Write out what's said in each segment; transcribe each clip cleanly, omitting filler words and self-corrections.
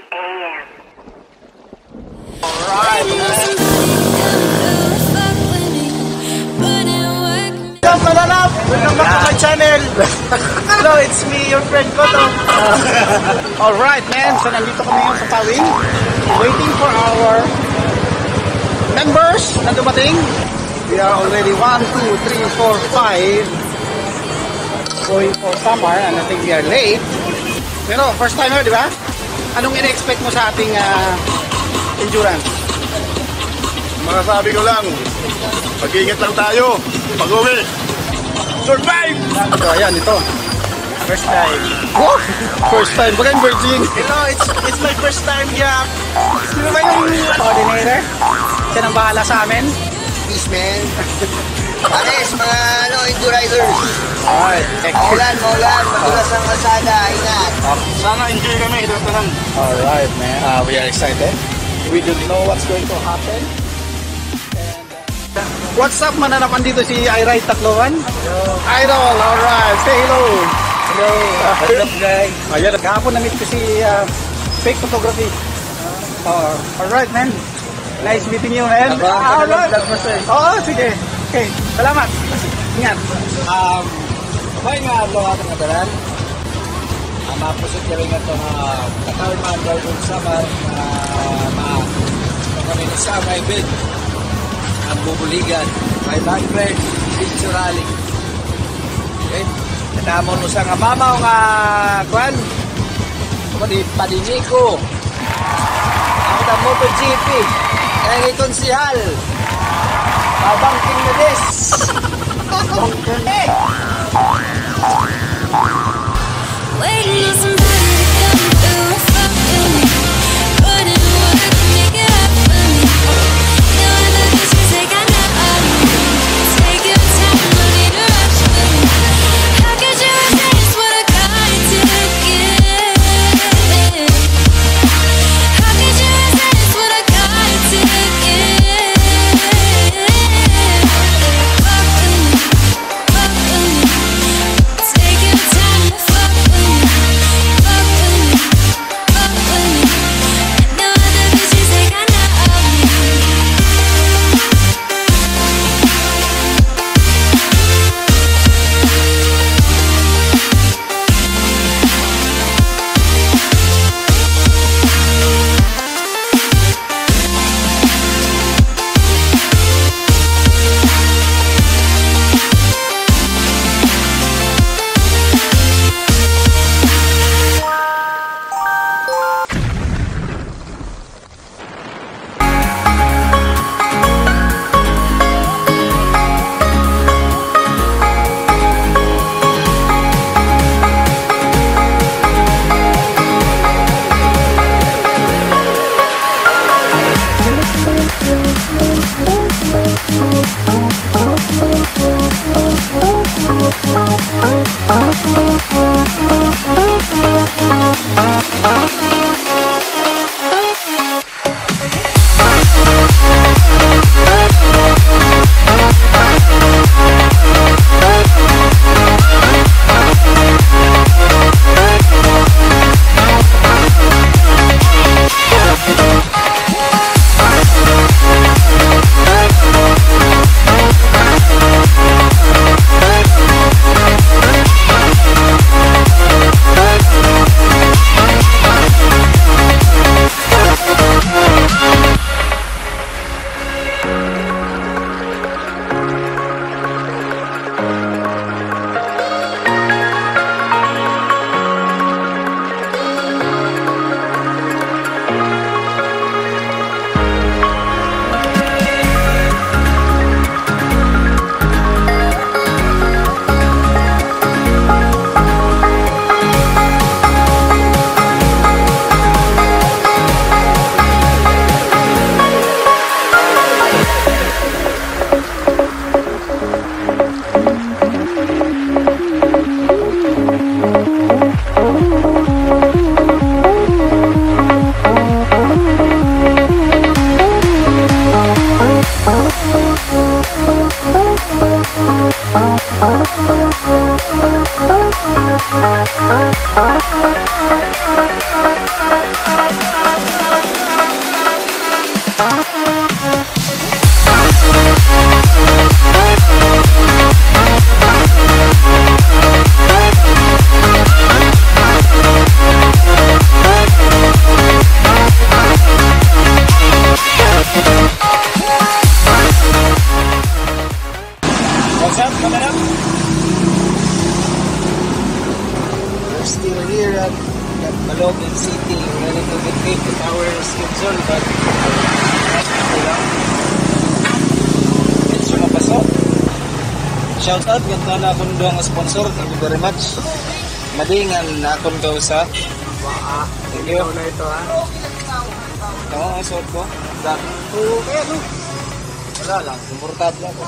a.m. Alright, welcome back to my channel. Hello, it's me, your friend Koto. Alright, man. So, nandito kami ngayon sa Tawing. Waiting for our members na dumating. We are already 1, 2, 3, 4, 5 going for Samar, and I think we are late. Pero, first timer, di ba? Anong ina-expect mo sa ating endurance? Masasabi ko lang, mag-iingat lang tayo pag-uwi. Survive! So, ayan, ito. First time. Oh! First time. Baka yung virgin. Hello, it's my first time here. Sino ba yung coordinator? Siya nang bahala sa amin? Peace, man. Pares, mga enduro-riders. Alright. Maulan. Madulas ang kalsada. Ingat. Sana enjoy kami. Alright, man. We are excited. We don't know what's going to happen. What's up, mananapan dito si iRide Tacloban? Hello. Idol, alright. Say hello. Hello. What's up, guys? Ayan, kahapon na-meet ko si fake photography. Alright, man. Nice meeting you, man. Alright. Oo, sige. Okay, salamat. Ingat. May nga ito nga itong kadalan. Mapusot ka rin ito Catarman Northern Samar na kami ni Samar Island ang bubuligan 500 picture rally. Okay, katamo no sa nga mamaw nga kwan padiniko ako na MotoGP kaya konsihal babangking na des waiting on somebody to come through and fuck with me. Put in work to make it up for me. No other bitches they got no of me. Take your time, no need to rush with me. How could you resist what I got to give? How could you resist what I got to give? Fuck with me, fuck with me. Take your time to fuck with me. here at Balogan City. We're a little bit late with our schedule, but okay lang. Medyo mapasok. Shoutout, ganda na akong doang sponsor. Thank you very much. Madingan na akong kausa. Thank you. Na ito, ha? Ito ang suot ko. Okay, ano? Wala lang, komportable ako.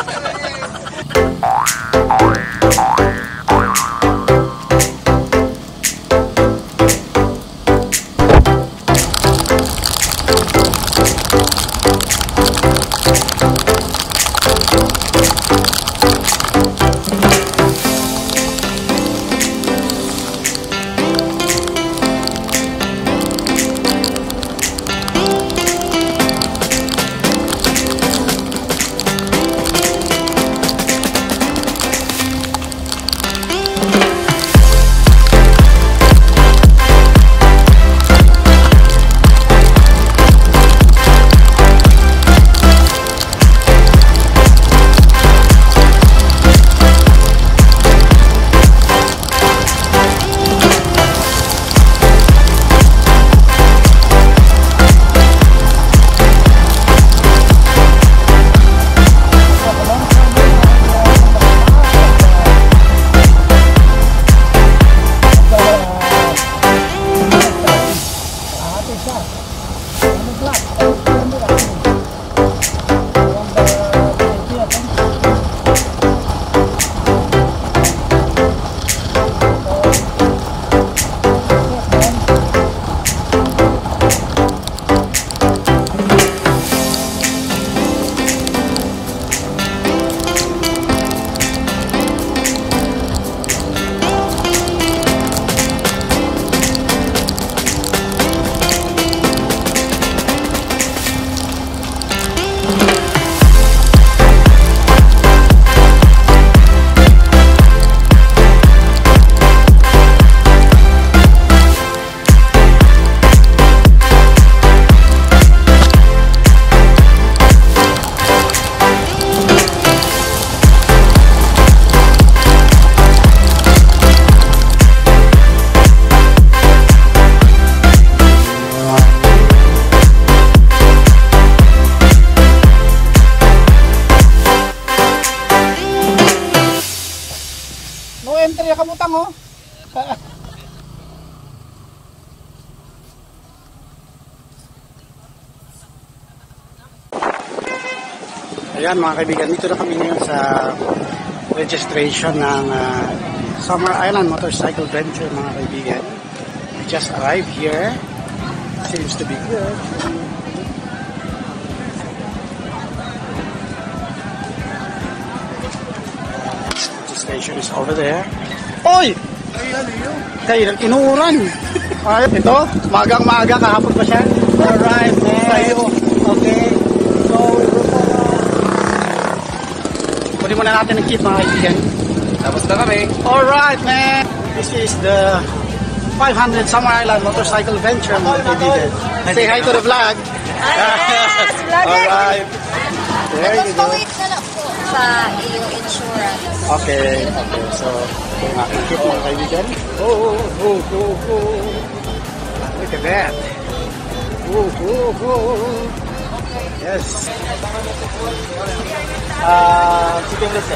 Kabutang oh. Ayan mga kaibigan, dito na kami ngayon sa registration ng Samar Island Motorcycle Venture mga kaibigan. We just arrived here. Seems to be good. Registration is over there. Oy! Kayo, inuuran. Ay, ito, magang-maga, kahapon pa siya. Alright, tayo. Okay. So, kunin muna natin ang kit mga kaibigan. Tapos na kami. Alright, man. This is the 500 Samar Island Motorcycle Venture mga kaibigan. Say hi to the vlog. Alright. There you go. Sa iyo insurance. Okay, okay. So, ito yung aking kit mga kaibigan. Look at that. Yes. Chicken lisa.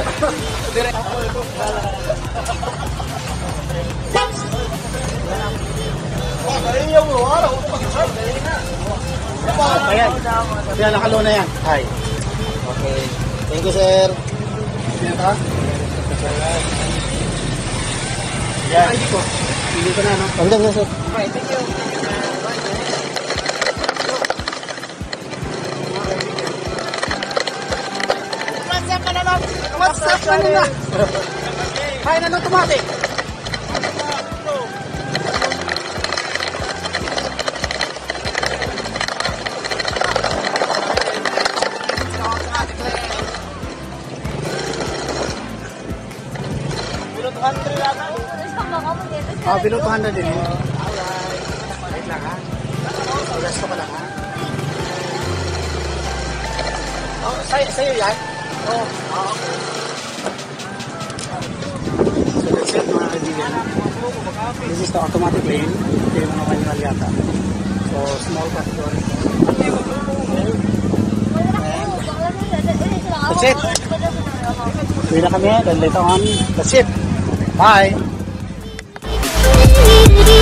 Ayan. Ayan, nakalo na yan. Hi. Okay. Thank you, sir. Yan ka? Yan. Pili ko na, no? Pagdang na, sir. Okay, thank you. WhatsApp ka na lang. WhatsApp ka na lang. Kaya na automatic. Below 200 din. Alright. Lang ha. Resto ka lang ha. Oh, sa'yo yan? Oh, okay. So That's it mga kaibigan. This is the automatic lane. Ito yung mga manual yata. So, small category. That's it. Uwi na kami. Then later on, that's it. Bye!